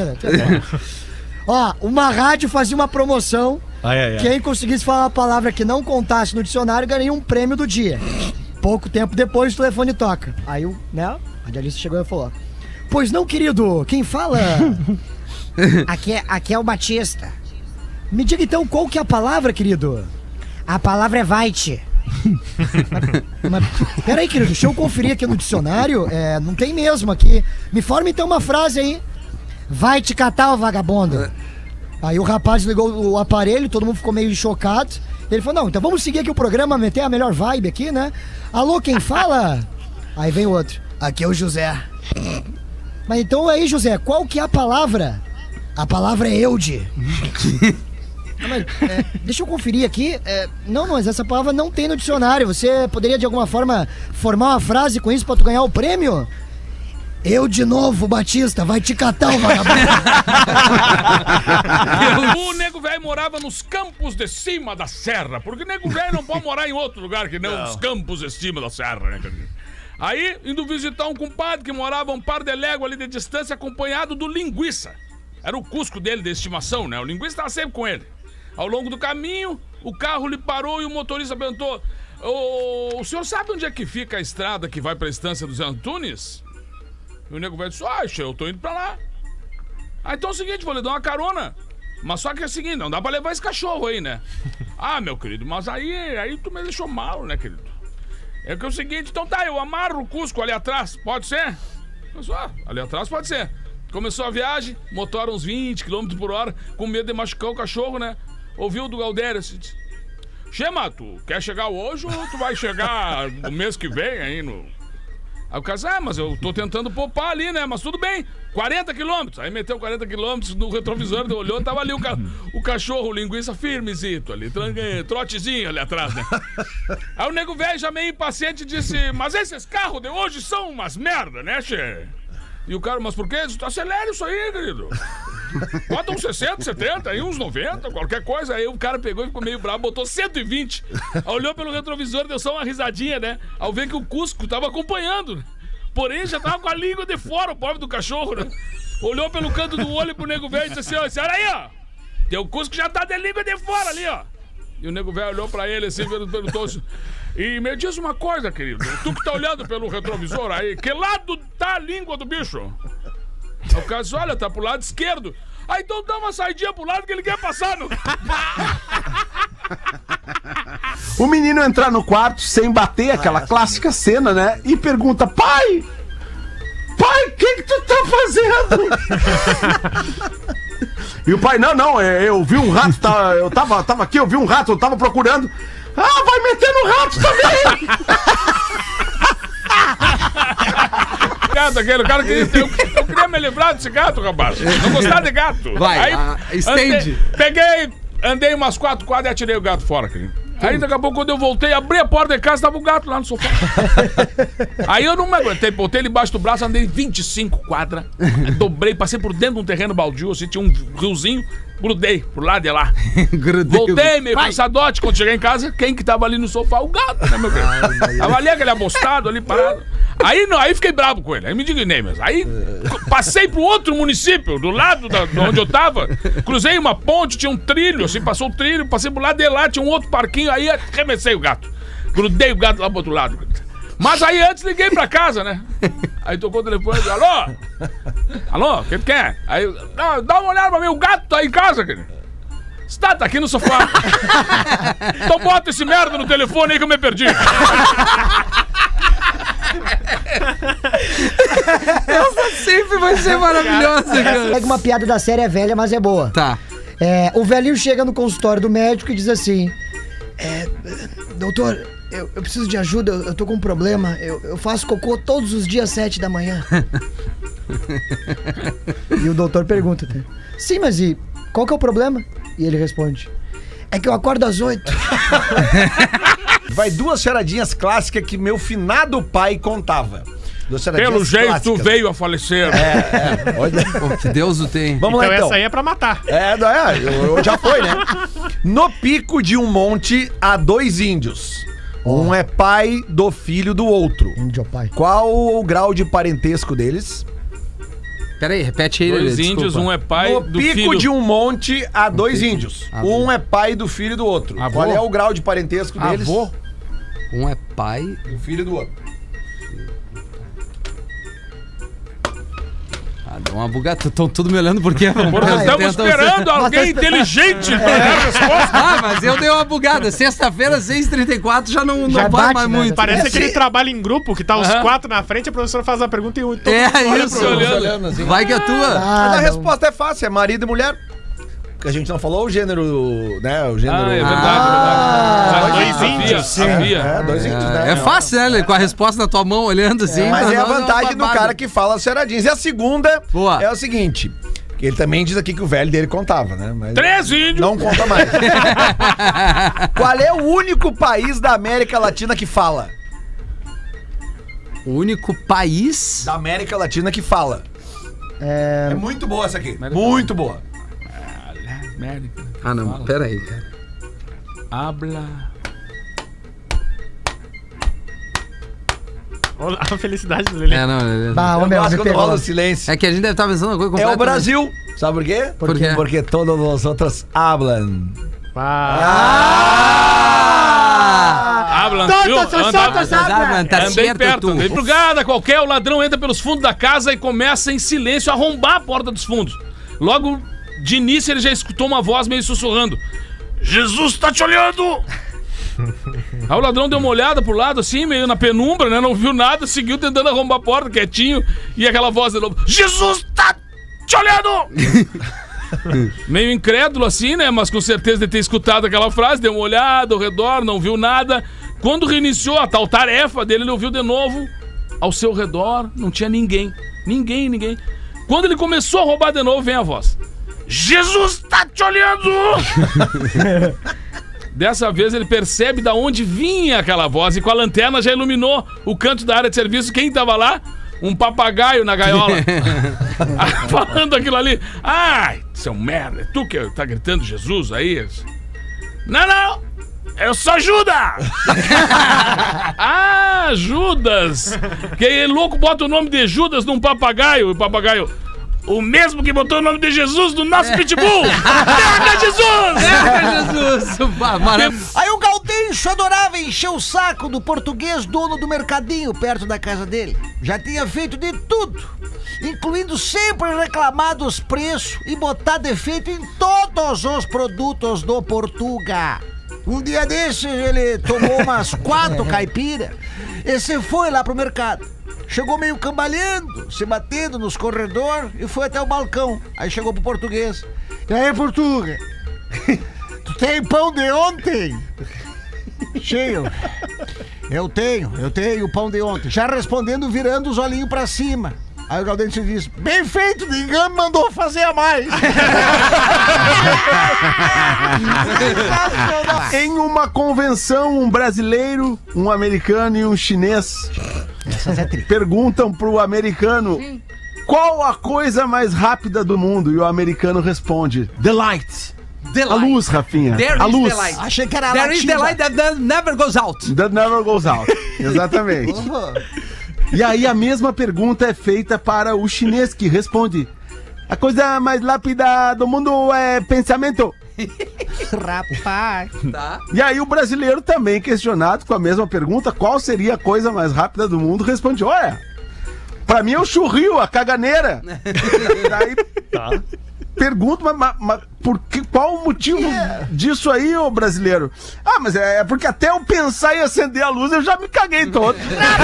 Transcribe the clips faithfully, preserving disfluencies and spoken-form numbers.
Ó, uma rádio fazia uma promoção. Ai, ai, ai. Quem conseguisse falar uma palavra que não contasse no dicionário ganharia um prêmio do dia. Pouco tempo depois o telefone toca. Aí o, né, a radialista chegou e falou: pois não, querido, quem fala? Aqui é, aqui é o Batista. Me diga então qual que é a palavra, querido? A palavra é Vaite. mas, mas, peraí, querido, deixa eu conferir aqui no dicionário. É, não tem mesmo aqui. Me forma então uma frase aí. Vai te catar, ô vagabundo. Aí o rapaz ligou o aparelho, todo mundo ficou meio chocado. Ele falou: não, então vamos seguir aqui o programa, meter a melhor vibe aqui, né? Alô, quem fala? Aí vem o outro: aqui é o José. Mas então aí, José, qual que é a palavra? A palavra é Eude. Não, mas, é, deixa eu conferir aqui. É, não, mas essa palavra não tem no dicionário. Você poderia de alguma forma formar uma frase com isso pra tu ganhar o prêmio? Eu de novo, Batista, vai te catar o vagabundo. O nego velho morava nos campos de cima da serra, porque nego velho não pode morar em outro lugar que não, não. Os campos de cima da serra, né? Aí, indo visitar um compadre que morava um par de léguas ali de distância, acompanhado do linguiça. Era o cusco dele de estimação, né? O linguiça estava sempre com ele. Ao longo do caminho, o carro lhe parou e o motorista perguntou: o, o senhor sabe onde é que fica a estrada que vai pra estância dos Antunes? E o nego velho disse: ah, eu tô indo pra lá. Ah, então é o seguinte, vou lhe dar uma carona. Mas só que é o seguinte, não dá pra levar esse cachorro aí, né? Ah, meu querido, mas aí, aí tu me deixou mal, né, querido? É que é o seguinte, então tá, eu amarro o Cusco ali atrás, pode ser? Mas, ah, ali atrás pode ser. Começou a viagem, motor uns vinte quilômetros por hora, com medo de machucar o cachorro, né? Ouviu do Galdério assim: Chema, tu quer chegar hoje ou tu vai chegar no mês que vem aí no... Aí o cara disse: ah, mas eu tô tentando poupar ali, né? Mas tudo bem, quarenta quilômetros. Aí meteu quarenta quilômetros no retrovisor, olhou, tava ali o, ca... o cachorro, o linguiça firmezito ali, trotezinho ali atrás, né? Aí o nego velho já meio impaciente disse: mas esses carros de hoje são umas merda, né, che? E o cara: mas por quê? Acelera isso aí, querido. Bota uns sessenta, setenta, aí uns noventa, qualquer coisa. Aí o cara pegou e ficou meio bravo, botou cento e vinte. Olhou pelo retrovisor, deu só uma risadinha, né? Ao ver que o Cusco tava acompanhando. Porém, já tava com a língua de fora, o pobre do cachorro, né? Olhou pelo canto do olho pro nego velho e disse assim: ó, olha aí, ó. Teu Cusco já tá de língua de fora ali, ó. E o nego velho olhou pra ele assim, perguntou assim: e me diz uma coisa, querido, tu que tá olhando pelo retrovisor aí, que lado tá a língua do bicho? Aí o cara disse: olha, tá pro lado esquerdo. Ah, então dá uma saidinha pro lado que ele quer passar no... O menino entra no quarto sem bater, aquela ah, clássica cena, né? E pergunta: pai! Pai, o que que tu tá fazendo? E o pai: não, não, eu vi um rato, tá, eu tava, tava aqui, eu vi um rato, eu tava procurando. Ah, vai meter no rato também! Gato, aquele cara que eu, eu queria me livrar desse gato, rapaz. Não gostar de gato. Vai, aí, a, estende. Andei, peguei, andei umas quatro quadras e atirei o gato fora, querido. Aí daqui a pouco, quando eu voltei, abri a porta de casa, tava o gato lá no sofá. Aí eu não me aguentei, botei ele embaixo do braço, andei vinte e cinco quadras, dobrei, passei por dentro de um terreno baldio, assim, tinha um riozinho, grudei pro lado de lá. Voltei, meio cansadote, quando cheguei em casa, quem que tava ali no sofá? O gato, né, meu querido? Tava ali aquele abostado ali, parado. Aí não, aí fiquei bravo com ele, aí me indignei mesmo. Aí passei pro outro município, do lado da, de onde eu tava, cruzei uma ponte, tinha um trilho, assim, passou o trilho, passei pro lado de lá, tinha um outro parquinho, aí arremessei o gato. Grudei o gato lá pro outro lado. Mas aí antes liguei pra casa, né? Aí tocou o telefone e disse: alô? Alô, o que tu quer? Aí, não, dá uma olhada pra mim, o gato tá em casa, querido. Está, tá aqui no sofá. Então bota esse merda no telefone aí que eu me perdi. Essa sempre vai ser maravilhosa, cara. Pega uma piada da série, é velha, mas é boa. Tá. É, o velhinho chega no consultório do médico e diz assim: é, doutor, eu, eu preciso de ajuda, eu, eu tô com um problema. Eu, eu faço cocô todos os dias às sete da manhã. E o doutor pergunta: sim, mas e qual que é o problema? E ele responde: é que eu acordo às oito. Vai duas charadinhas clássicas que meu finado pai contava. Pelo jeito clássicas. Veio a falecer. É, é. Olha. Pô, que Deus o tem. Vamos então lá, então. Essa aí é pra matar. É, é eu, já foi, né? No pico de um monte há dois índios. Oh. Um é pai do filho do outro. Índio pai. Qual o grau de parentesco deles? Pera aí, repete aí. Dois Lelê, índios, desculpa. um é pai No do pico filho. de um monte há dois índios. Ah, Um é pai do filho do outro. Avô? Qual é o grau de parentesco deles? Avô. Um é pai... Do filho do outro. Ah, deu uma bugada. Estão tudo me olhando porque... Porque nós estamos esperando alguém inteligente pra dar a resposta. Ah, mas eu dei uma bugada. Sexta-feira, seis e trinta e quatro, já não, Já não bate, vai mais né? muito. Parece aquele trabalho em grupo que tá os Aham. quatro na frente, a professora faz a pergunta e o todo É mundo olha isso. pro outro. olhando. assim. Vai que é tua. Mas Ah, a não. resposta é fácil, é marido e mulher. Porque a gente não falou o gênero, né? O gênero... Ah, é verdade, Ah, verdade. dois Sabia, índios. sabia. É, dois índios, né? É, é fácil, né? Lelê? Com a resposta na tua mão, olhando assim. Mas pra é a nós uma vantagem do barbada. cara que fala as charadinhas. E a segunda Boa. é o seguinte... que ele também diz aqui que o velho dele contava, né? Mas Três índios. não conta mais. Qual é o único país da América Latina que fala? O único país... Da América Latina que fala. É, É muito boa essa aqui. Muito boa. América. Ah, não. Pera aí, cara. Habla. Olha a felicidade do Lelê. É, não. Lelê. bah, ô, Eu meu, gosto me quando pegou. rola o silêncio. É que a gente deve estar pensando uma coisa É completa. o Brasil. Sabe por quê? Por quê? Porque todos os outros hablam. Ah, Habla. Tonto, viu? só Anda- solta, anda- sabe? Tá Andei certo, perto, tu. andei de madrugada qualquer, o ladrão entra pelos fundos da casa e começa em silêncio a arrombar a porta dos fundos. Logo, de início, ele já escutou uma voz meio sussurrando: Jesus tá te olhando! Aí o ladrão deu uma olhada pro lado, assim, meio na penumbra, né? Não viu nada, seguiu tentando arrombar a porta, quietinho, e aquela voz de novo: Jesus tá te olhando! Meio incrédulo assim, né? Mas com certeza de ter escutado aquela frase, deu uma olhada ao redor, não viu nada. Quando reiniciou a tal tarefa dele, ele ouviu de novo ao seu redor, não tinha ninguém. Ninguém, ninguém. Quando ele começou a roubar de novo, vem a voz: Jesus tá te olhando! Dessa vez ele percebe da onde vinha aquela voz e com a lanterna já iluminou o canto da área de serviço. Quem tava lá? Um papagaio na gaiola. Falando aquilo ali. Ai, seu merda, é tu que tá gritando Jesus aí? Não, não! Eu sou Judas! Ah, Judas! Que louco bota o nome de Judas num papagaio. E o papagaio: o mesmo que botou o nome de Jesus no nosso pitbull! Merda, Jesus! É, Jesus! Bah, maravilha. Aí o Gaudêncio adorava encher o saco do português dono do mercadinho perto da casa dele. Já tinha feito de tudo, incluindo sempre reclamar dos preços e botar defeito em todos os produtos do Portuga. Um dia desses ele tomou umas quatro caipiras e se foi lá pro mercado. Chegou meio cambaleando, se batendo nos corredores e foi até o balcão. Aí chegou pro português: e aí, Portuga? Tu tem pão de ontem? Cheio. Eu tenho, eu tenho pão de ontem. Já respondendo, virando os olhinhos pra cima. Aí o Gaudêncio disse: bem feito, ninguém me mandou fazer a mais. Em uma convenção, um brasileiro, um americano e um chinês perguntam pro americano qual a coisa mais rápida do mundo, e o americano responde: the light. The A light. luz, Rafinha. There a is luz. the light. Achei que era There is the latinha. light that, that never goes out. That never goes out. Exatamente. E aí a mesma pergunta é feita para o chinês, que responde: a coisa mais rápida do mundo é pensamento. Rapaz. Tá. E aí o brasileiro, também questionado com a mesma pergunta, qual seria a coisa mais rápida do mundo, responde: olha, pra mim é o churril, a caganeira. Daí pergunto, mas, mas, mas por que, qual o motivo disso aí, ô brasileiro? Ah, mas é, é porque até eu pensar em acender a luz eu já me caguei todo.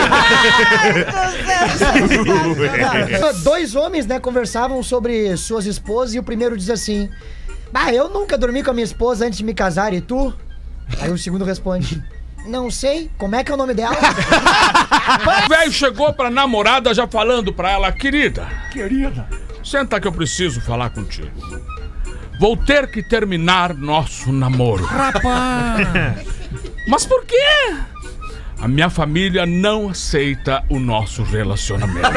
Dois homens, né, conversavam sobre suas esposas e o primeiro diz assim: bah, eu nunca dormi com a minha esposa antes de me casar, e tu? Aí o segundo responde: não sei, como é que é o nome dela? O velho chegou pra namorada já falando pra ela: querida, Querida. senta que eu preciso falar contigo. Vou ter que terminar nosso namoro. Rapaz. Mas por quê? A minha família não aceita o nosso relacionamento.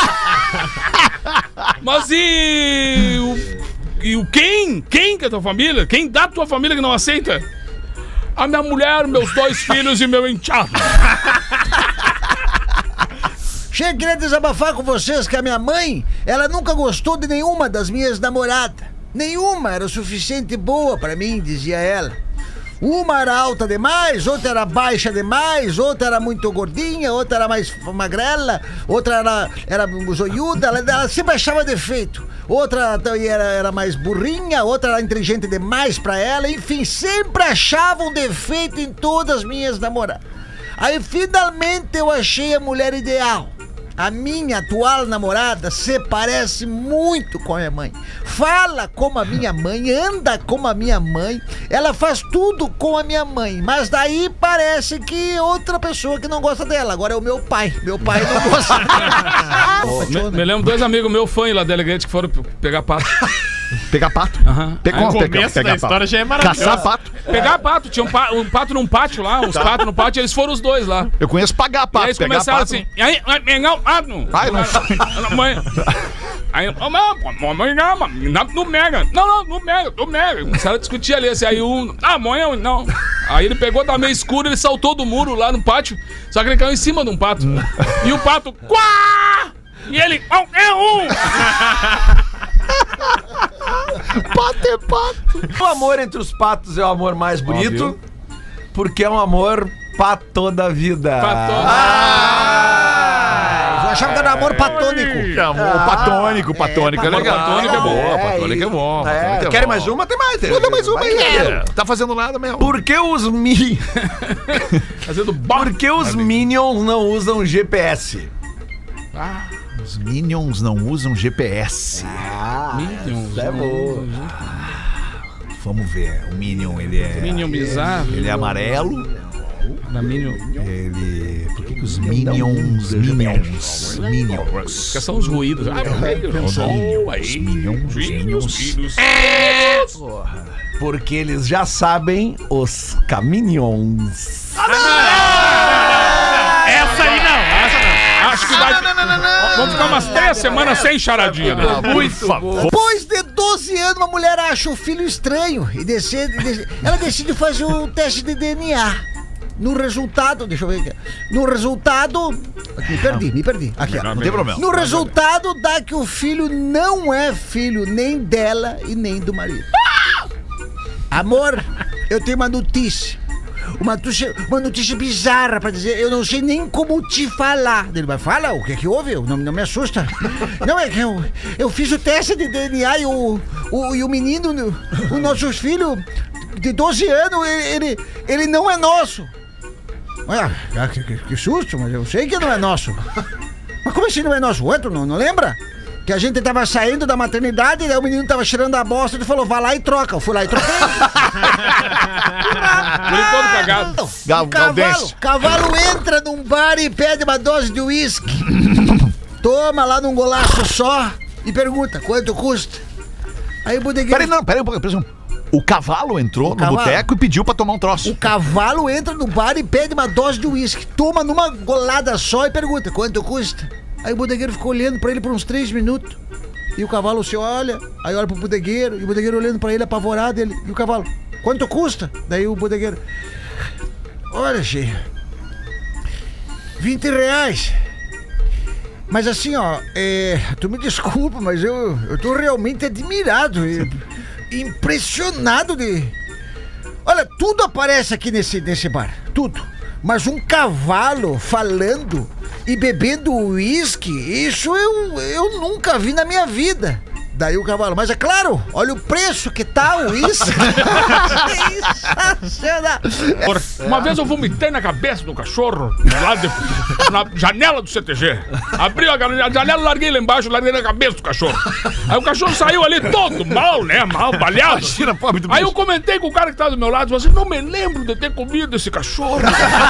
Mas e o, e o quem? Quem que é a tua família? Quem da tua família que não aceita? A minha mulher, meus dois filhos e meu enteado. Chega, queria desabafar com vocês que a minha mãe, ela nunca gostou de nenhuma das minhas namoradas. Nenhuma era o suficiente boa pra mim, dizia ela. Uma era alta demais, outra era baixa demais, outra era muito gordinha, outra era mais magrela, outra era, era zoiuda, ela, ela sempre achava defeito. Outra era, era mais burrinha, outra era inteligente demais pra ela, enfim, sempre achava um defeito em todas as minhas namoradas. Aí finalmente eu achei a mulher ideal. A minha atual namorada se parece muito com a minha mãe. Fala como a minha mãe, anda como a minha mãe. Ela faz tudo com a minha mãe. Mas daí parece que outra pessoa que não gosta dela. Agora é o meu pai. Meu pai não gosta. me, me lembro dois amigos meus fãs lá da Elegante que foram pegar pato. Pegar pato? Aham. Pegou, O pegar, começo pegar da história pato. já é maravilhoso. Caçar pato. Pegar pato, tinha um, pa, um pato num pátio lá, uns patos no pátio, eles foram os dois lá. Eu conheço pagar E pato. aí eles pegar começaram pato. assim, e aí, vai pegar o pato. Ai, não A mãe. Aí, ô, mãe, não, não, não mega. Não, não, não mega, não mega. Começaram a discutir ali, assim, aí um, ah, mãe, não. Aí ele pegou, tava meio escuro, ele saltou do muro lá no pátio, só que ele caiu em cima de um pato. E o pato, quá! E ele, qualquer um! Pato é pato. O amor entre os patos é o amor mais bonito, Óbvio. porque é um amor pra toda a vida. Pra toda- Ah! Eu achava que era amor patônico. Que amor, patônico, patônico é, é, legal. patônico é bom. Boa, patônico é bom. É, patônico é querem bom. mais uma? Tem mais. Tem, Manda mais uma aí. Vai. Tá fazendo nada mesmo. Por que os, mi... Fazendo bar. Por que os Minions não usam G P S? Os Minions não usam G P S. Minions. É boa. Vamos ver. O Minion, ele é... Minion bizarro. Ele é amarelo. Na Minion. Ele... Por que, que os Minions... Minions... Minions... Que são os ruídos. Ah, Minions, aí. os Minions, os Minions... Filhos. Porque eles já sabem os Caminions. Essa aí não, essa não. Acho que vai. Vamos ficar umas três semanas sem charadinha. Né? Muito bom. Depois de doze anos, uma mulher acha o filho estranho e decide, decide- ela decide fazer o teste de D N A. No resultado, deixa eu ver aqui. No resultado. Me perdi, me perdi. Aqui, ó. Não tem problema. No resultado, dá que o filho não é filho nem dela e nem do marido. Amor, eu tenho uma notícia. Uma notícia, uma notícia bizarra pra dizer, eu não sei nem como te falar. Ele vai, fala, o que é que houve? Não, não me assusta. Não, é que eu, eu fiz o teste de D N A e o, o, e o menino, o nosso filho de doze anos, ele, ele, ele não é nosso. Ah, que, que, que susto, mas eu sei que não é nosso. Mas como assim não é nosso? O outro não, não lembra? Que a gente tava saindo da maternidade e daí o menino tava cheirando a bosta e ele falou, vai lá e troca. Eu fui lá e troquei. Por enquanto cagado. Gal- O cavalo, Galdense. cavalo entra num bar e pede uma dose de uísque. Toma lá num golaço só e pergunta, quanto custa? Aí o bodegueiro... Peraí, não, peraí um pouquinho. peraí, O cavalo entrou O no cavalo. boteco e pediu pra tomar um troço. O cavalo entra no bar e pede uma dose de uísque. Toma numa golada só e pergunta, quanto custa? Aí o bodegueiro ficou olhando pra ele por uns três minutos. E o cavalo se olha, aí olha pro bodegueiro, e o bodegueiro olhando pra ele apavorado. Ele, e o cavalo, quanto custa? Daí o bodegueiro, olha, cheio, vinte reais. Mas assim, ó, é, tu me desculpa, mas eu, eu tô realmente admirado e impressionado de... Olha, tudo aparece aqui nesse, nesse bar, tudo. Mas um cavalo falando e bebendo uísque, isso eu, eu nunca vi na minha vida. Daí o cavalo, mas é claro, olha o preço que tá o uísque. Sensacional. Uma vez eu vomitei na cabeça do cachorro, lá de, na janela do C T G. Abri a janela, larguei lá embaixo, larguei na cabeça do cachorro. Aí o cachorro saiu ali todo mal, né? Mal, baleado. Imagina, pobre do Aí eu bicho. comentei com o cara que tava do meu lado, assim, não me lembro de ter comido esse cachorro.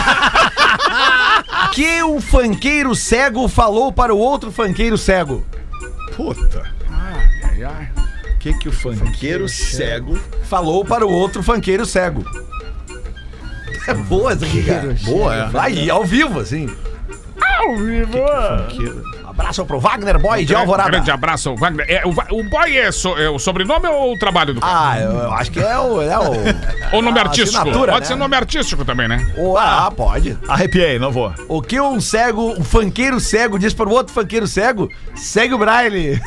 Que o funkeiro cego falou para o outro funkeiro cego. Puta. Ai, ai. O que que o funkeiro cego... Falou para o outro funkeiro cego. É boa essa aqui, cara. Boa, é. Aí, ao vivo, assim. Ao vivo. Funkeiro... abraço pro Wagner Boy de Um Alvorada. grande abraço, Wagner. É, o, Va- o Boy é, so- é o sobrenome ou o trabalho do cara? Ah, eu, eu acho que é o... É o ou nome a artístico? assinatura, Pode né? ser nome artístico também, né? o- ah, pode. Arrepiei, não vou. O que um cego, um funkeiro cego diz para o outro funkeiro cego, segue o Braille.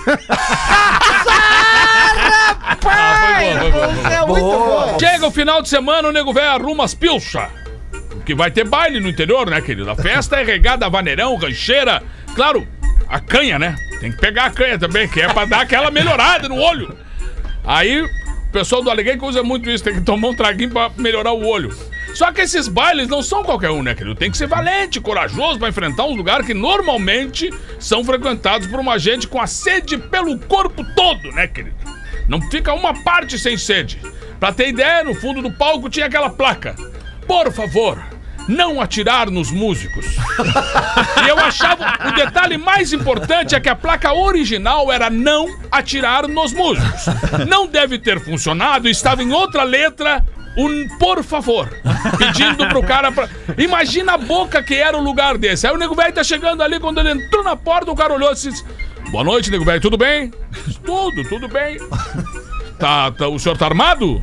Ah, foi bom, foi bom, foi bom. É muito bom. Chega o final de semana, o nego velho arruma as pilchas. Que vai ter baile no interior, né, querido? A festa é regada a vaneirão, rancheira. Claro, a canha, né? Tem que pegar a canha também, que é pra dar aquela melhorada no olho. Aí, o pessoal do Aleguenca usa muito isso, tem que tomar um traguinho pra melhorar o olho. Só que esses bailes não são qualquer um, né, querido? Tem que ser valente, corajoso pra enfrentar um lugar que normalmente são frequentados por uma gente com a sede pelo corpo todo, né, querido? Não fica uma parte sem sede. Pra ter ideia, no fundo do palco tinha aquela placa: por favor, não atirar nos músicos. E eu achava, o detalhe mais importante é que a placa original era não atirar nos músicos. Não deve ter funcionado, estava em outra letra um por favor, pedindo pro cara pra... Imagina a boca que era o lugar desse. Aí o nego velho tá chegando ali, quando ele entrou na porta, o cara olhou e disse: boa noite, nego velho, tudo bem? Tudo, tudo bem. Tá, tá, o senhor tá armado?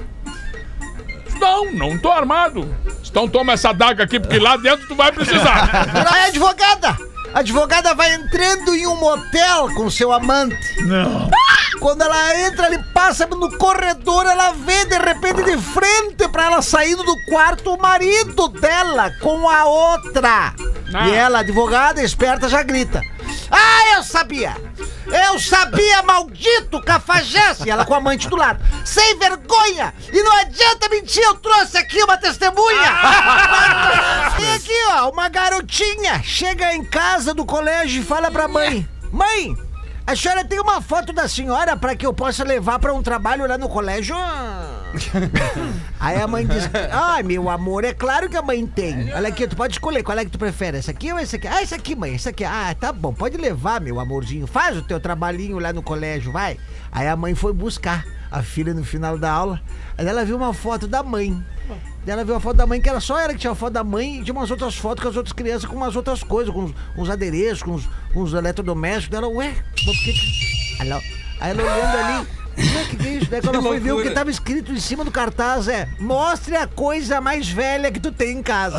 Não, não tô armado. Então toma essa daga aqui, porque lá dentro tu vai precisar. Aí a advogada. A advogada vai entrando em um motel com seu amante. Não. Quando ela entra, ele passa no corredor, ela vê de repente de frente pra ela saindo do quarto o marido dela com a outra. Ah. E ela, advogada, esperta, já grita: ah, eu sabia! Eu sabia, maldito cafajeste! E ela com a amante do lado: sem vergonha! E não adianta mentir, eu trouxe aqui uma testemunha! Tem aqui, ó, uma garotinha chega em casa do colégio e fala pra mãe: mãe, a senhora tem uma foto da senhora pra que eu possa levar pra um trabalho lá no colégio? Aí a mãe diz: ai, meu amor, é claro que a mãe tem. Olha aqui, tu pode escolher qual é que tu prefere, essa aqui ou essa aqui? Ah, essa aqui, mãe, essa aqui. Ah, tá bom, pode levar, meu amorzinho. Faz o teu trabalhinho lá no colégio, vai. Aí a mãe foi buscar a filha no final da aula. Aí ela viu uma foto da mãe. Daí ela viu a foto da mãe, que era só ela que tinha a foto da mãe, e tinha umas outras fotos com as outras crianças, com umas outras coisas, com uns, uns adereços, com uns, com uns eletrodomésticos. Daí ela, ué, mas por que... Alô? Aí ela olhando ali: o que, que é isso? Daí quando ela foi ver o que tava escrito em cima do cartaz é: mostre a coisa mais velha que tu tem em casa.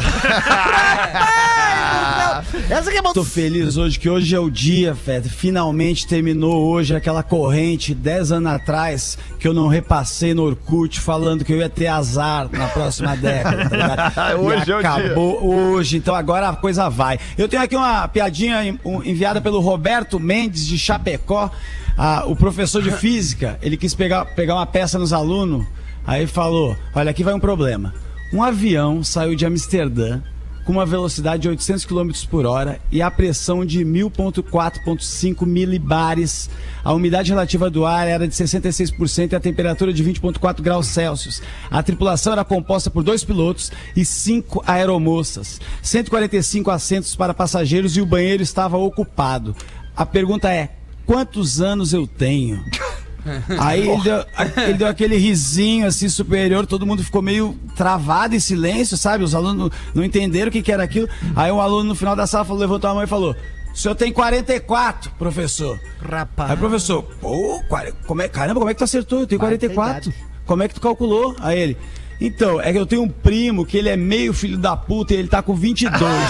Essa que é bom. Tô feliz hoje, que hoje é o dia, Feta. Finalmente terminou hoje aquela corrente dez anos atrás que eu não repassei no Orkut falando que eu ia ter azar na próxima década, tá ligado? Hoje E é o acabou hoje, então agora a coisa vai. Eu tenho aqui uma piadinha em- um- enviada pelo Roberto Mendes de Chapecó. Ah, o professor de física, ele quis pegar, pegar uma peça nos alunos, aí falou: olha, aqui vai um problema. Um avião saiu de Amsterdã com uma velocidade de oitocentos quilômetros por hora e a pressão de mil vírgula quatro vírgula cinco milibares. A umidade relativa do ar era de sessenta e seis por cento e a temperatura de vinte vírgula quatro graus Celsius. A tripulação era composta por dois pilotos e cinco aeromoças. cento e quarenta e cinco assentos para passageiros e o banheiro estava ocupado. A pergunta é: quantos anos eu tenho? Aí ele deu, ele deu aquele risinho assim superior, todo mundo ficou meio travado em silêncio, sabe? Os alunos não, não entenderam o que, que era aquilo. Aí um aluno no final da sala falou, levantou a mão e falou: o senhor tem quarenta e quatro, professor. Rapaz. Aí, professor, pô, quare- como é, caramba, como é que tu acertou? Eu tenho quarenta e quatro. Como é que tu calculou? Aí ele: então, é que eu tenho um primo que ele é meio filho da puta e ele tá com vinte e dois.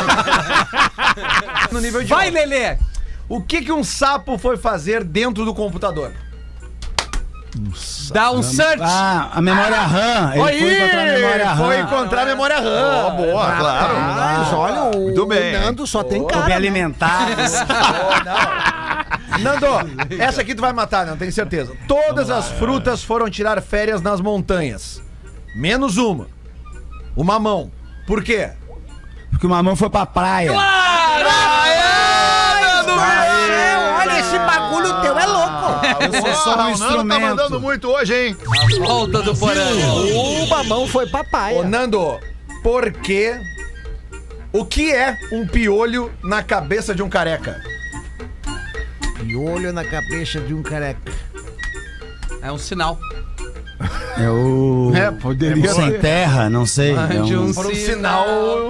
No nível de Vai, ouro. Lelê! O que que um sapo foi fazer dentro do computador? Dá um search! Ah, a memória RAM. Ele Aí, foi encontrar a memória RAM. Foi encontrar a memória RAM. Oh, boa, claro. Mas olha, o, Muito bem. o Nando só tem Tô cara. bem né? alimentado. Nando, essa aqui tu vai matar, não tenho certeza. Todas as frutas foram tirar férias nas montanhas. Menos uma. O mamão. Por quê? Porque o mamão foi pra praia. Olha, esse bagulho teu é louco. Eu sou só um o Nando tá instrumento. mandando muito hoje, hein? Volta do porão. O mamão foi papai. Ô, Nando, por quê? O que é um piolho na cabeça de um careca? Piolho na cabeça de um careca. É um sinal. É o... É, poderia Sem ser. terra, não sei. É De um... um Por um sinal. sinal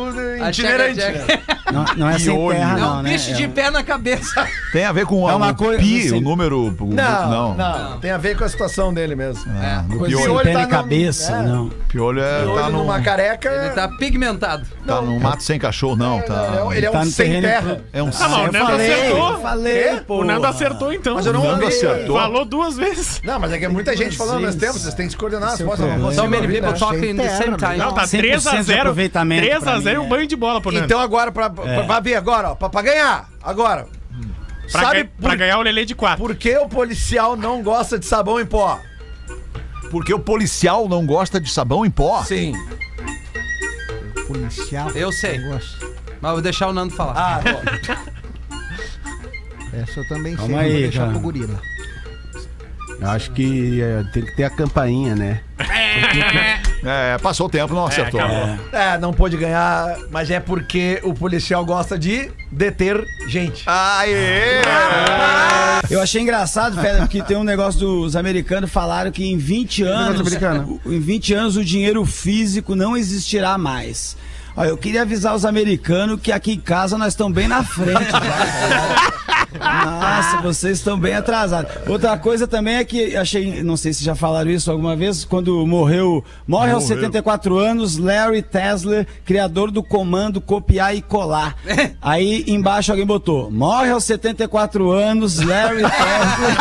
itinerante. Não, não é sem Piolho. terra, É não, um né? bicho É de um- pé na cabeça. Tem a ver com É a- uma o coisa- pi, assim- o número. o- Não, não, não. Tem a ver com a situação dele mesmo. Ah, do Coisa piolho. sem Piolho pé tá na no- cabeça, é. não. Piolho é, tá Olho num, numa careca. Ele tá pigmentado. tá num mato sem cachorro, não. Tá, Não, ele é Tá um no sem terreno terra. é um Ah, mas o Eu Nando falei, acertou. eu falei, pô. O Nando acertou então. Mas eu não Nando ouvi. acertou. Falou duas vezes. Não, mas é que é muita gente falando ao mesmo tempo, vocês têm que se coordenar as Esse é o vozes. eu não problema. consigo So many ouvir, people né? talking at the same time. Não, tá cem por três cento a de zero. aproveitamento três a pra zero mim, um é. banho de bola pro Nando. Então agora, pra, pra, pra ver agora, ó, pra, pra ganhar, agora. pra, Sabe ga- pra por, ganhar o Lelê de quatro. por que o policial não gosta de sabão em pó? Porque o policial não gosta de sabão em pó? Sim. Policial. Eu sei. Gosto. Mas vou deixar o Nando falar. Ah, bom. Essa eu também Calma sei, aí, vou deixar cara. pro gorila. Eu acho que é, tem que ter a campainha, né? É, passou o tempo, não acertou. acabou. É, não pôde ganhar, mas é porque o policial gosta de deter gente. Aê! Eu achei engraçado, Fera, porque tem um negócio dos americanos falaram que em vinte anos, americano? o- em vinte anos o dinheiro físico não existirá mais. Ó, eu queria avisar os americanos que aqui em casa nós estamos bem na frente. Tá? Nossa, vocês estão bem atrasados. Outra coisa também é que achei, não sei se já falaram isso alguma vez, quando morreu, morre aos setenta e quatro anos, Larry Tesler, criador do comando copiar e colar. Aí embaixo alguém botou, morre aos setenta e quatro anos, Larry Tesler.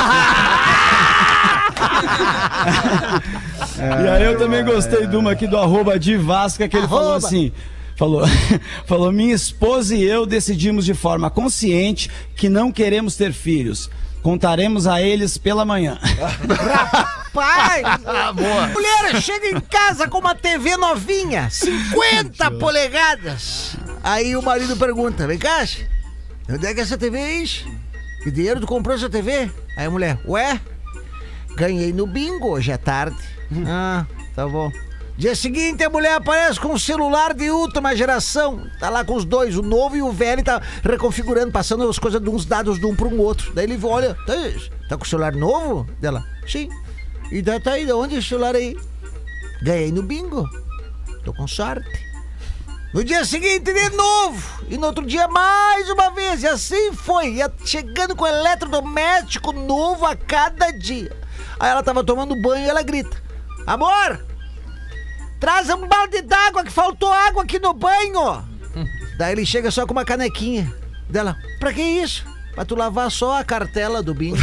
E aí eu também gostei de uma aqui do arroba de Vasca, que ele falou assim. Falou, falou, minha esposa e eu decidimos de forma consciente que não queremos ter filhos. Contaremos a eles pela manhã. Pai! Mulher chega em casa com uma T V novinha, cinquenta polegadas. Aí o marido pergunta, vem cá, onde é que essa T V é isso? Que dinheiro tu comprou essa T V? Aí a mulher, ué, ganhei no bingo hoje à tarde. Ah, tá bom. Dia seguinte a mulher aparece com um celular de última geração. Tá lá com os dois, o novo e o velho, tá reconfigurando, passando as coisas de uns dados de um para um outro. Daí ele olha, tá, tá com o celular novo? Dela, sim. E daí tá aí, de onde é esse celular aí? Ganhei no bingo. Tô com sorte. No dia seguinte de novo. E no outro dia mais uma vez. E assim foi. Ia chegando com eletrodoméstico novo a cada dia. Aí ela tava tomando banho e ela grita, amor, traz um balde d'água que faltou água aqui no banho. Daí ele chega só com uma canequinha. Dela, pra que isso? Pra tu lavar só a cartela do bingo.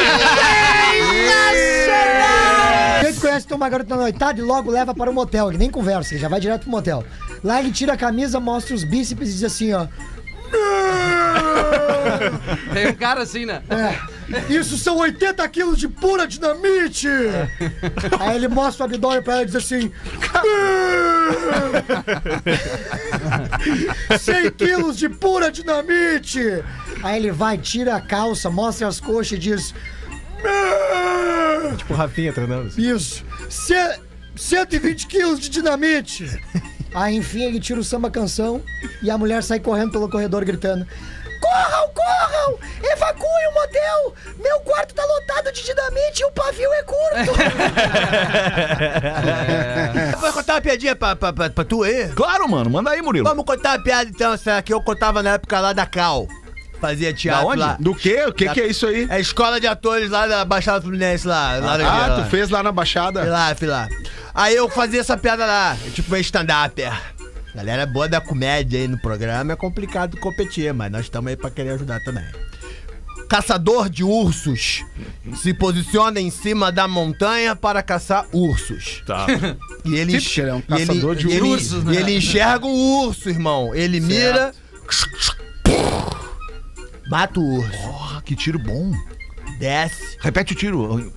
A gente conhece que tem uma garota na noitada e logo leva para o motel, ele nem conversa, ele já vai direto pro motel. Lá ele tira a camisa, mostra os bíceps e diz assim, ó. Tem um cara assim, né? É, isso são oitenta quilos de pura dinamite! Aí ele mostra o abdômen pra ela e diz assim. cem quilos de pura dinamite! Aí ele vai, tira a calça, mostra as coxas e diz. Tipo o Rafinha treinando. Isso! Ce- cento e vinte quilos de dinamite! Aí enfim ele tira o samba canção e a mulher sai correndo pelo corredor gritando: corram, corram! Evacuem o motel! Meu quarto tá lotado de dinamite e o pavio é curto! Vou contar uma piadinha pra, pra, pra, pra tu aí? Claro, mano, manda aí, Murilo. Vamos contar uma piada então, essa que eu contava na época lá da Cal. Fazia teatro Da onde? lá. Do quê? O que Da- que é isso aí? É a escola de atores lá da Baixada Fluminense lá. lá da- Ah, lá. tu fez lá na Fui Baixada? lá, fui lá. Aí eu fazia essa piada lá, tipo meio stand-up. é. Galera boa da comédia aí no programa, é complicado competir, mas nós estamos aí pra querer ajudar também. Caçador de ursos se posiciona em cima da montanha para caçar ursos. Tá. E ele, Sim, porque ele é um e ele- caçador de e ele- ursos, né? E ele enxerga o urso, irmão. Ele mira, mata o urso, Porra, que tiro bom. desce. Repete o tiro.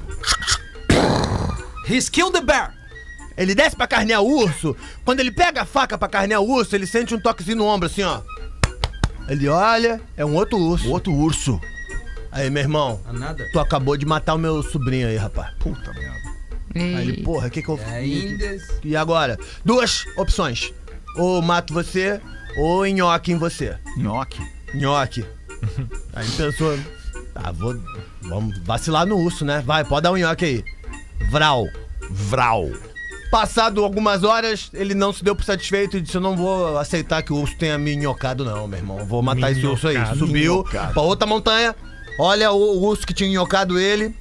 He's killed the bear. Ele desce pra carnear o urso. Quando ele pega a faca pra carnear o urso, ele sente um toquezinho no ombro, assim, ó. Ele olha, é um outro urso. Outro urso. Aí, meu irmão, Ah, nada. tu acabou de matar o meu sobrinho aí, rapaz. Puta merda. Aí ele, porra, o que que eu... Ainda. E agora? Duas opções. Ou mato você, ou nhoque em você. Nhoque. Nhoque. Aí ele pensou, ah, vou... Vamos vacilar no urso, né? Vai, pode dar um nhoque aí. Vral. Vral. Passado algumas horas, ele não se deu por satisfeito e disse: eu não vou aceitar que o urso tenha me minhocado, não, meu irmão. Vou matar esse urso aí. Minhocado. Subiu Minhocado. pra outra montanha. Olha o, o urso que tinha minhocado ele.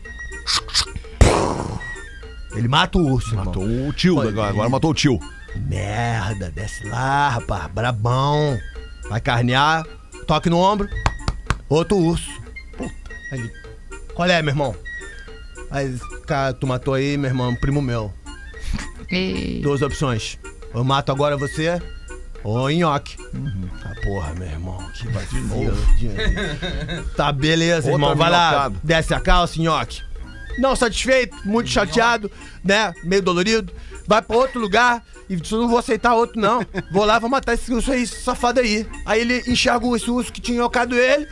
Ele mata o urso, irmão. Matou o tio, agora, agora matou o tio. Merda, desce lá, rapaz. Brabão. Vai carnear. Toque no ombro. Outro urso. Puta. Aí ele, qual é, meu irmão? Aí, cara, tu matou aí, meu irmão, um primo meu. Duas opções. Eu mato agora você ou nhoque. Uhum. Ah, porra, meu irmão. Que vacilo. Tá, beleza, Outra irmão. Vai lá. minhocada. Desce a calça, nhoque. Não satisfeito, muito chateado, né? Meio dolorido. Vai pra outro lugar e disse: eu não vou aceitar outro, não. Vou lá, vou matar esse urso aí, esse safado aí. Aí ele enxerga esse urso que tinha nhocado ele.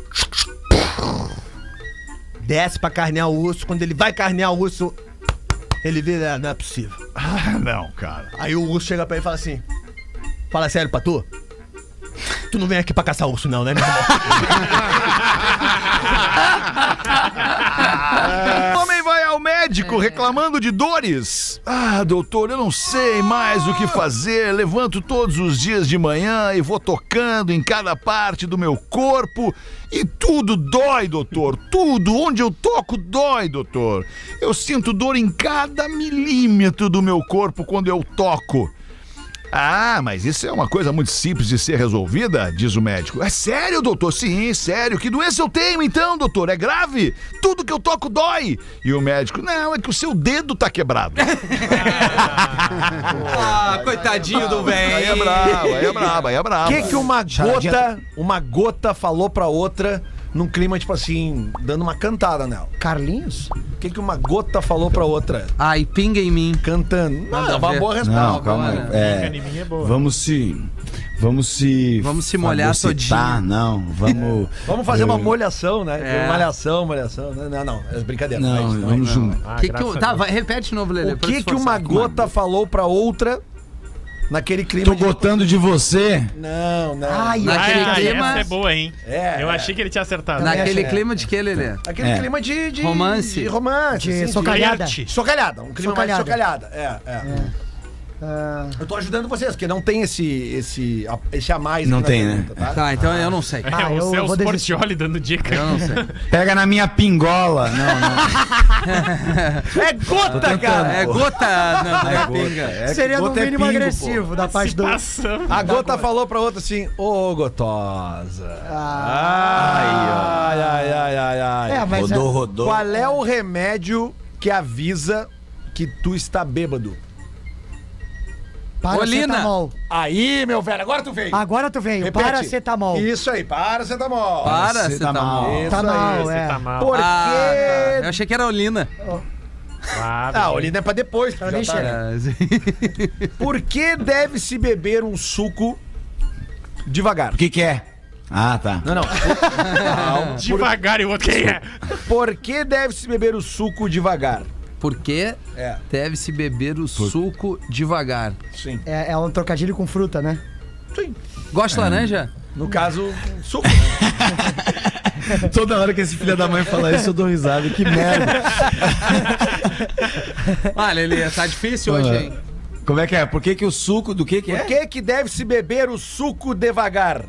Desce pra carnear o urso. Quando ele vai carnear o urso, ele vê, ah, não é possível. Ah, não, cara. Aí o urso chega pra ele e fala assim: fala sério pra tu? Tu não vem aqui pra caçar urso, não, né, meu irmão? Homem vai ao médico reclamando de dores. Ah, doutor, eu não sei mais o que fazer. Levanto todos os dias de manhã e vou tocando em cada parte do meu corpo e tudo dói, doutor. Tudo, onde eu toco, dói, doutor. Eu sinto dor em cada milímetro do meu corpo quando eu toco. Ah, mas isso é uma coisa muito simples de ser resolvida, diz o médico. É sério, doutor? Sim, sério. Que doença eu tenho então, doutor? É grave? Tudo que eu toco dói. E o médico: não, é que o seu dedo tá quebrado. Ah, coitadinho do velho. Aí é brabo, aí é brabo, aí é brabo. O que que uma gota, uma gota falou pra outra num clima, tipo assim, dando uma cantada nela? Carlinhos? O que que uma gota falou pra outra? Ai, pinga em mim. Cantando. Não, Nada é a uma ver. boa resposta. Não, calma aí. É, Em mim é boa. vamos se... Vamos se... Vamos se molhar fagocitar, todinho. não. Vamos... Vamos fazer uma Eu- molhação, né? É. Malhação, malhação. Não, não, não. É brincadeira. Não, Mas- vamos junto. Ah, Que que graças o- a tá, Deus. vai, repete de novo, Lelê. O pra que se que uma esforçar. gota falou pra outra naquele clima Tô de... gotando de você. Não, não. Ai, Naquele Ah, clima- essa é boa, hein? É, Eu é. achei que ele tinha acertado. Naquele É. clima de que, Lelê? Aquele É. clima de, de... Romance. De romance. De assim, socalhada. Flerte. Socalhada. Um clima mais Socalhada. socalhada. É, é. Ah, Eu tô ajudando vocês, porque não tem esse, esse, esse a mais. Não aqui na tem, pergunta, né? tá? Tá, então eu não sei. Ah, É, eu o Celso vou desistir. Portioli dando dica. Eu não sei. Pega na minha pingola. Não, não. É gota, cara! É gota na minha pinga. É, seria no gota é mínimo pingo, agressivo da parte do... Passamos. A gota falou pra outra assim: ô, gotosa. Ah, Ai, ai, ai, ai, ai. é, mas... Rodou, rodou. Qual é o remédio que avisa que tu está bêbado? Paracetamol. Aí, meu velho, agora tu veio. Agora tu veio. Repete. Paracetamol. Isso aí, paracetamol. Paracetamol. Isso Tá mal, aí. é. Tá mal. Por quê? Ah, tá. Eu achei que era Olina. Ah, Ah, olhinda é pra depois. que Pra já nem tá, chegar. né? Por que deve-se beber um suco devagar? O que que é? Ah, tá. Não, não. Calma. devagar e o outro quem é? Por que deve-se beber o suco devagar? Porque É. deve-se beber o suco devagar. Sim. É, é um trocadilho com fruta, né? Sim. Gosta de laranja? No caso, suco. Toda hora que esse filho da mãe fala isso, eu dou risada. Que merda. Ah, Lelê, tá difícil hoje, hein? Como é que é? Por que que o suco do que que Por é? que que deve-se beber o suco devagar?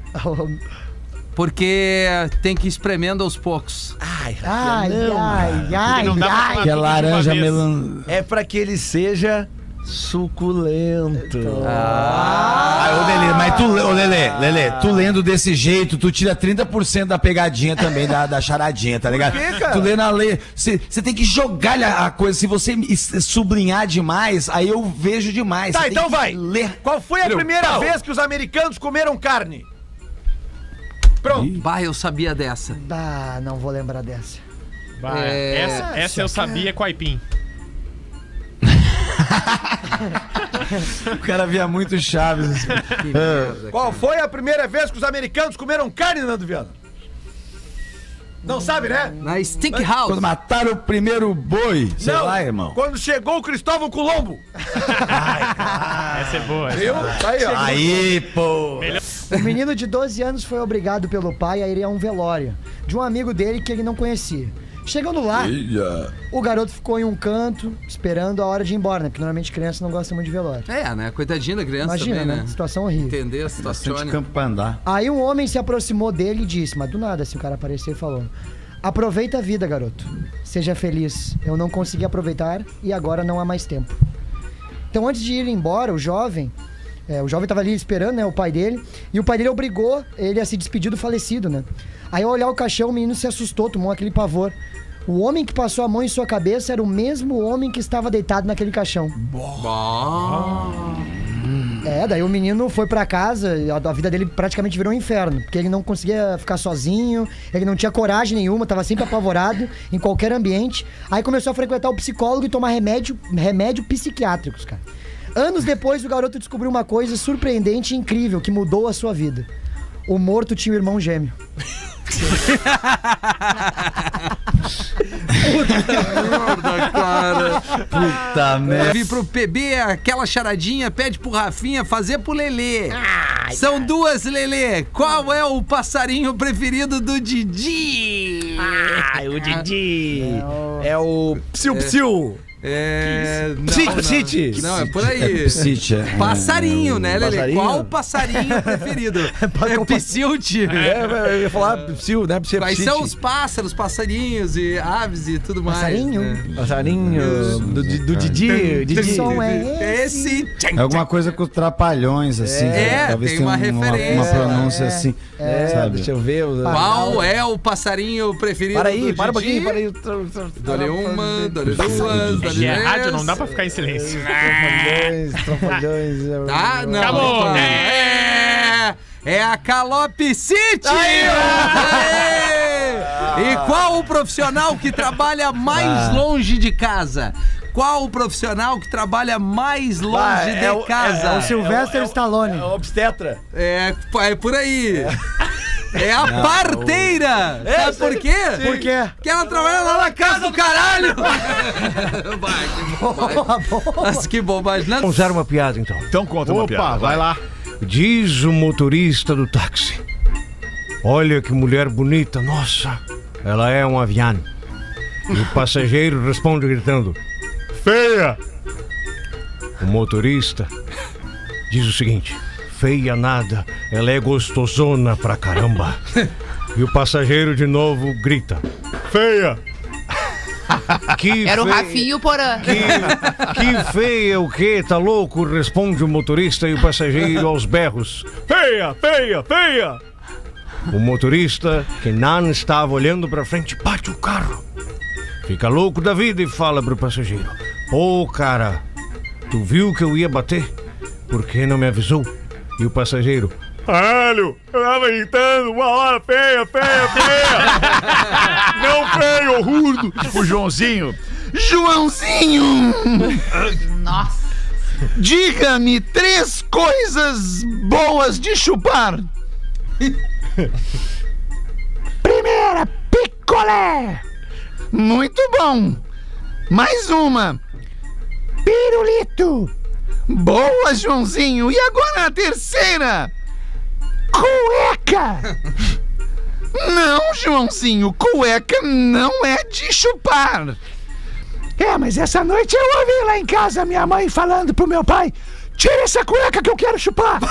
Porque tem que ir espremendo aos poucos. Ai, Ai, ai, ai, não dá pra ai. tomar Que é tudo de uma laranja vez. melan... é pra que ele seja suculento. Ah, ô Lelê, mas tu, ô Lelê, Lelê, tu lendo desse jeito, tu tira trinta por cento da pegadinha também, da, da charadinha, tá ligado? quê, cara? Tu lê na lei, você tem que jogar a a coisa, se você es- sublinhar demais, aí eu vejo demais. Tá, Cê tem então que vai. Ler. Qual foi a Entendeu? primeira Pau. vez que os americanos comeram carne? Pronto. Bah, eu sabia dessa. Ah, não vou lembrar dessa. Bah, É, essa essa eu sabia com aipim. O cara via muito Chaves. Que merda, Qual foi a primeira vez que os americanos comeram carne, Nando Viana? Não sabe, né? Na Stick House. Quando mataram o primeiro boi, sei Não, lá, irmão. quando chegou o Cristóvão Colombo. Essa é boa. Viu? Tá aí, ó. Aí, pô. Um menino de doze anos foi obrigado pelo pai a ir a um velório de um amigo dele que ele não conhecia. Chegando lá, o garoto ficou em um canto, esperando a hora de ir embora, né? Porque normalmente criança não gosta muito de velório. É, né? Coitadinha da criança Imagina, também, né? né? Situação horrível. Entender a situação. Bastante campo pra andar. Aí um homem se aproximou dele e disse, mas do nada, assim, o cara apareceu e falou: aproveita a vida, garoto. Seja feliz. Eu não consegui aproveitar e agora não há mais tempo. Então, antes de ir embora, o jovem... É, o jovem tava ali esperando, né, o pai dele. E o pai dele obrigou ele a se despedir do falecido, né? Aí, ao olhar o caixão, o menino se assustou, tomou aquele pavor. O homem que passou a mão em sua cabeça era o mesmo homem que estava deitado naquele caixão. É, daí o menino foi pra casa e a, a vida dele praticamente virou um inferno. Porque ele não conseguia ficar sozinho, ele não tinha coragem nenhuma, tava sempre apavorado em qualquer ambiente. Aí começou a frequentar o psicólogo e tomar remédio, remédio psiquiátricos, cara. Anos depois, o garoto descobriu uma coisa surpreendente e incrível que mudou a sua vida. O morto tinha um irmão gêmeo. Puta, cara. Puta merda. Eu vim pro P B, aquela charadinha, pede pro Rafinha fazer pro Lelê. Ai, São cara. duas, Lelê. Qual é o passarinho preferido do Didi? Ai, o Didi. É o Psiu-Psiu. É. Psite, Psite. Não, é por aí. É Psite, é. Passarinho, né, Lelê? Passarinho? Qual o passarinho preferido? É Psilte. É, eu ia falar Psiu, né? Psiu, Quais são os pássaros, passarinhos e aves e tudo mais? Passarinho? Né? Passarinho do, do Didi. Que Didi. som é Esse. É alguma coisa com trapalhões, assim. É, talvez tem uma tenha uma, referência. uma pronúncia É, assim. É, sabe? deixa eu ver. Qual é o passarinho preferido Para aí, do para um Didi? pouquinho, para aí. Dole uma, dole duas, dole E é rádio, três. não dá pra ficar em silêncio. Trapalhões, trapalhões. Tá? Não. Acabou. não. É, é a Calopsite! Aê! E qual o profissional que trabalha mais longe de casa? Qual o profissional que trabalha mais longe Ah, de é o- casa? É o Sylvester Stallone. É o obstetra. É, é por aí. É a parteira! Sabe por quê? Por quê? Porque ela trabalha lá na casa do caralho! Vai, que bobagem. Mas que bobagem. Não, Vamos usar uma piada, então. Então conta uma piada. Opa, vai lá. Diz o motorista do táxi: olha que mulher bonita, nossa, ela é um avião. E o passageiro responde gritando: feia! O motorista diz o seguinte: feia nada, ela é gostosona pra caramba. E o passageiro de novo grita: feia! Que Era o feia- Rafinha e o Porã. Que, que feia o quê? Tá louco? Responde o motorista e o passageiro aos berros: feia, feia, feia! O motorista, que não estava olhando pra frente, bate o carro. Fica louco da vida e fala pro passageiro: pô, cara, tu viu que eu ia bater? Por que não me avisou? E o passageiro: caralho, eu tava gritando uma hora, feia, feia, feia! Não feio, horruro! O Joãozinho. Joãozinho! Nossa. Diga-me três coisas boas de chupar. Primeira, picolé. Muito bom. Mais uma. Pirulito. Boa, Joãozinho. E agora a terceira. Cueca. Não, Joãozinho. Cueca não é de chupar. É, mas essa noite eu ouvi lá em casa minha mãe falando pro meu pai: tira essa cueca que eu quero chupar.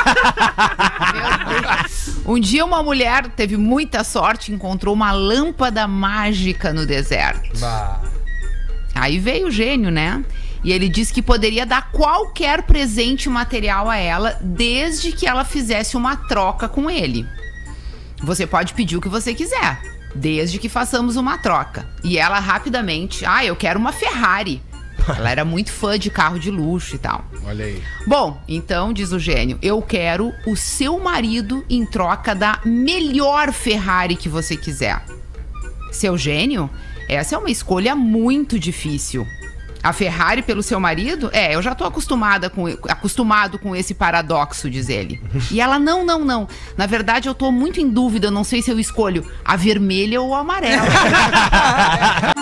Um dia uma mulher teve muita sorte e encontrou uma lâmpada mágica no deserto. Aí veio o gênio, né? E ele disse que poderia dar qualquer presente material a ela, desde que ela fizesse uma troca com ele. Você pode pedir o que você quiser, desde que façamos uma troca. E ela rapidamente: ah, eu quero uma Ferrari. Ela era muito fã de carro de luxo e tal. Olha aí. Bom, então, diz o gênio, eu quero o seu marido em troca da melhor Ferrari que você quiser. Seu gênio, essa é uma escolha muito difícil. A Ferrari pelo seu marido? É, eu já tô acostumada com, acostumado com esse paradoxo, diz ele. E ela: não, não, não. Na verdade, eu tô muito em dúvida, eu não sei se eu escolho a vermelha ou a amarela.